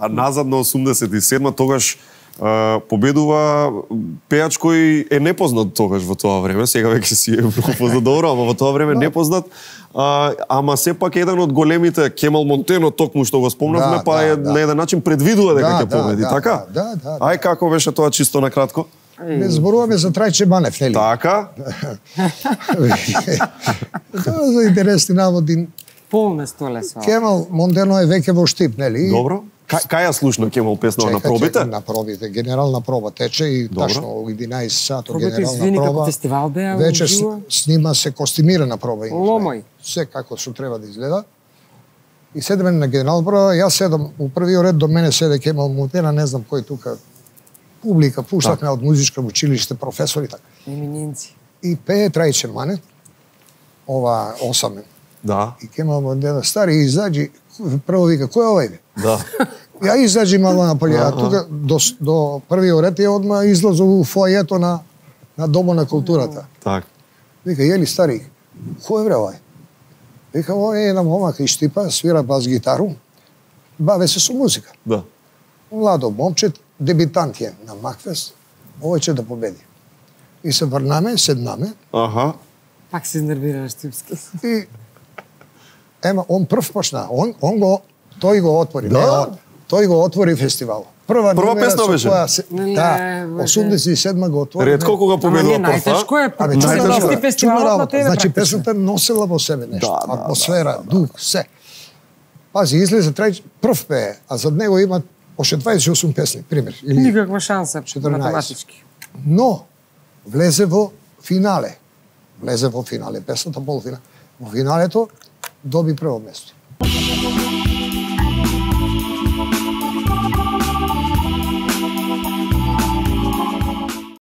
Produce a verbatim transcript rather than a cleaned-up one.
А назад на осумдесет и седма тогаш Uh, победува пејач кој е непознат тогаш во тоа време, сега веќе си е многу познат добро, ама во тоа време непознат, uh, ама сепак еден од големите, Кемал Монтено, токму што го спомнавме, да, па да, е да. На еден начин предвидува дека ќе да, победи, да, така? Да, да, да. Ај, како беше тоа чисто на кратко? Не зборуваме за Трајче Банев, нели? Така. Тоа за интересни наводи. Полна столе со. Кемал Монтено е веќе во Штип, нели? Добро. Кај ја слушна Кемал песна на пробите? На пробите, генерална проба тече и тачно во единаесет сато генерална проба. Извини, како фестивал беа вече снима се костимирана проба. Ломој. Се како што треба да изгледа. И седеме на генерална проба, јас седам у првиот ред, до мене седе Кемал Монтено, не знам кој тука публика, пуштавме од музичко училиште, професори така. Еминенци. И пее Трајче Мане, ова осамен. Да. И Кемал Монтено стари изаѓи, прво вика, кој е овај бе? Да. Ја излежи мало наполи, а тука до, до првиот ред е одма излазу у фојето на, на Домот на културата. Так. Вика, ели стари, кој е бре овај? Вика, овај е една момак и Штипа, свира бас гитару, баве се со музика. Да. Младо момче, дебитант е на Макфест, овој ќе да победи. И се врнаме, седнаме. Аха. Пак се изнервира Штипски. И ема, он прв почна, он, он го, тој го отвори. Да? Не, он, тој го отвори фестивал. Прва, Прва песна беше? Се, да, осумдесет и седма го отвори. Ретко кога победува прв, а? Најтешко е, Абе, најтешко чудна работа. Значи, песната носела во себе нешто. Да, да, атмосфера, да, дух, се. Пази, излезе Трајче, прв пее, а зад него има още дваесет и осум песни, пример. Или никаква шанса, четрнаесет. математички. Но, влезе во финале. Влезе во финале, песната полуфинале. Во финалето доби прво место.